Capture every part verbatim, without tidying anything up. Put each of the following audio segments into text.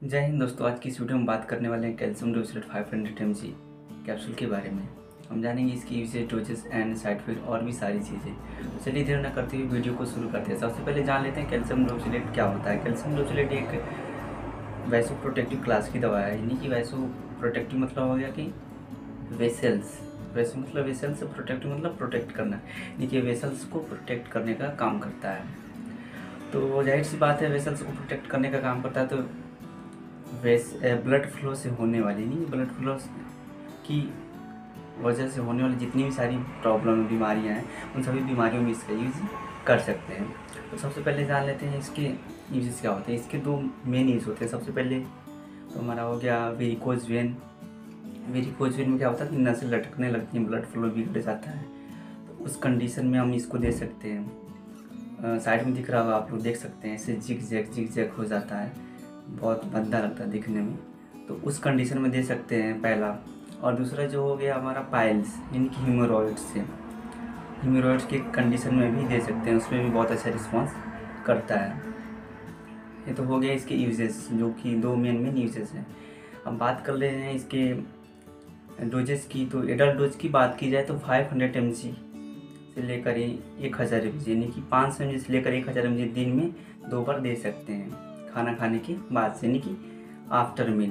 जय हिंद दोस्तों। आज की इस वीडियो में बात करने वाले हैं कैल्शियम डोसेट five hundred M G capsule के बारे में। हम जानेंगे इसकी usage, doses and side effect और भी सारी चीज़ें। तो चलिए देर न करते हुए वीडियो को शुरू करते हैं। सबसे पहले जान लेते हैं कैल्शियम डोसेट क्या होता है। कैल्शियम डोसेट एक वैसो प्रोटेक्टिव क्लास की दवा है, यानी कि वैसो प्रोटेक्टिव मतलब हो गया कि वेसल्स, वैसे मतलब वेसल से प्रोटेक्टिव मतलब प्रोटेक्ट करना, देखिए वेसल्स को प्रोटेक्ट करने का काम करता है। तो जाहिर सी बात है, वेसल्स को प्रोटेक्ट करने का काम करता है तो वेस ब्लड फ्लो से होने वाली नहीं ब्लड फ्लो की वजह से होने वाली जितनी भी सारी प्रॉब्लम बीमारियां हैं, उन सभी बीमारियों में इसका यूज़ कर सकते हैं। तो सबसे पहले जान लेते हैं इसके यूजेस क्या होते हैं। इसके दो मेन यूज़ होते हैं। सबसे पहले तो हमारा हो गया वेरिकोज वेन। वेरिकोज वेन में क्या होता है कि नसें लटकने लगती हैं, ब्लड फ्लो बिगड़ जाता है। तो उस कंडीशन में हम इसको दे सकते हैं। साइड में दिख रहा होगा, आप लोग देख सकते हैं, ऐसे जिग जैक जिग जैक हो जाता है, बहुत भद्दा लगता है दिखने में। तो उस कंडीशन में दे सकते हैं, पहला। और दूसरा जो हो गया हमारा पाइल्स, यानी कि हीमोरॉइड्स से हीमोरॉइड्स की कंडीशन में भी दे सकते हैं, उसमें भी बहुत अच्छा रिस्पॉन्स करता है। ये तो हो गया इसके यूजेस, जो कि दो मेन मेन यूजेस हैं। अब बात कर रहे हैं इसके डोजेस की। तो एडल्ट डोज की बात की जाए तो फाइव हंड्रेड एम जी से लेकर एक हज़ार एम जी, यानी कि पाँच सौ एम जी से लेकर एक हज़ार एम जी दिन में दो बार दे सकते हैं, खाना खाने के बाद से, यानी कि आफ्टर मील।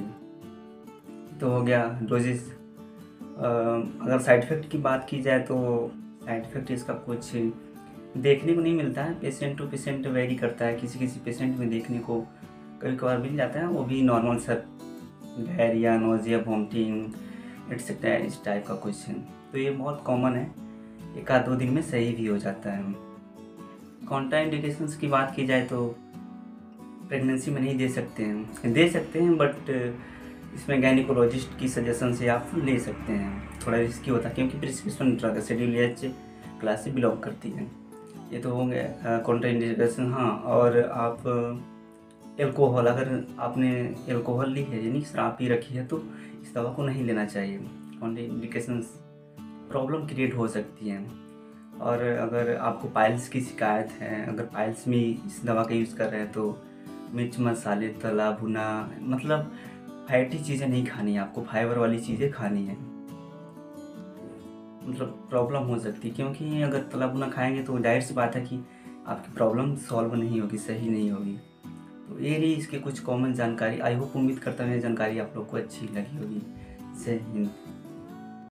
तो हो गया डोजेस। अगर साइड इफ़ेक्ट की बात की जाए तो साइड इफ़ेक्ट इसका कुछ देखने को नहीं मिलता है, पेशेंट टू पेशेंट वेरी करता है। किसी किसी पेशेंट में देखने को कभी कभार मिल जाता है, वो भी normal sir diarrhoea, nausea, vomiting etcetera, इस टाइप का कुछ है। तो ये बहुत कॉमन है, एक आध दो दिन में सही भी हो जाता है। कॉन्ट्राइंडिकेशंस की बात की जाए तो प्रेगनेंसी में नहीं दे सकते हैं, दे सकते हैं बट इसमें गायनिकोलॉजिस्ट की सजेशन से आप ले सकते हैं। थोड़ा रिस्की होता है क्योंकि प्रिस्क्रिप्शन ड्रग है, शेड्यूल एच क्लास से बिलोंग करती है। ये तो होंगे कॉन्ट्राइंडिकेशन। हाँ, और आप एल्कोहल, अगर आपने एल्कोहल ली है, यानी शराब पी रखी है, तो इस दवा को नहीं लेना चाहिए। कॉन्ट्राइंडिकेशंस प्रॉब्लम क्रिएट हो सकती है। और अगर आपको पाइल्स की शिकायत है, अगर पाइल्स में इस दवा का यूज़ कर रहे हैं, तो मिर्च मसाले, तला भुना, मतलब फैटी चीज़ें नहीं खानी है आपको, फाइबर वाली चीज़ें खानी है। मतलब प्रॉब्लम हो सकती है, क्योंकि अगर तला भुना खाएंगे तो जाहिर सी बात है कि आपकी प्रॉब्लम सॉल्व नहीं होगी, सही नहीं होगी। तो ये रही इसके कुछ कॉमन जानकारी। आई होप, उम्मीद करता हूँ ये जानकारी आप लोग को अच्छी लगी होगी। जय हिंद।